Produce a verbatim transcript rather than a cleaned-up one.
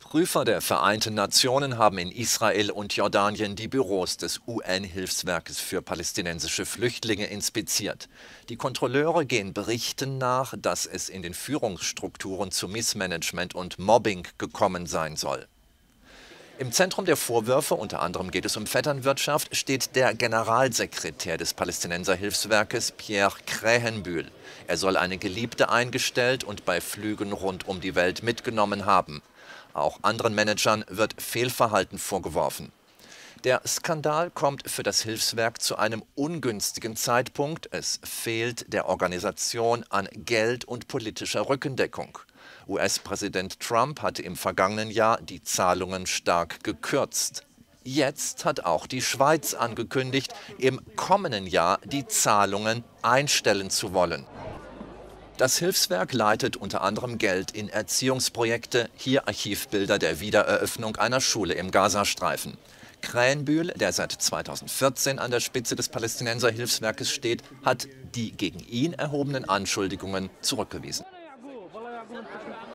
Prüfer der Vereinten Nationen haben in Israel und Jordanien die Büros des U N-Hilfswerkes für palästinensische Flüchtlinge inspiziert. Die Kontrolleure gehen Berichten nach, dass es in den Führungsstrukturen zu Missmanagement und Mobbing gekommen sein soll. Im Zentrum der Vorwürfe, unter anderem geht es um Vetternwirtschaft, steht der Generalsekretär des Palästinenserhilfswerkes, Pierre Krähenbühl. Er soll eine Geliebte eingestellt und bei Flügen rund um die Welt mitgenommen haben. Auch anderen Managern wird Fehlverhalten vorgeworfen. Der Skandal kommt für das Hilfswerk zu einem ungünstigen Zeitpunkt. Es fehlt der Organisation an Geld und politischer Rückendeckung. U S-Präsident Trump hatte im vergangenen Jahr die Zahlungen stark gekürzt. Jetzt hat auch die Schweiz angekündigt, im kommenden Jahr die Zahlungen einstellen zu wollen. Das Hilfswerk leitet unter anderem Geld in Erziehungsprojekte, hier Archivbilder der Wiedereröffnung einer Schule im Gazastreifen. Krähenbühl, der seit zweitausendvierzehn an der Spitze des Palästinenserhilfswerkes steht, hat die gegen ihn erhobenen Anschuldigungen zurückgewiesen.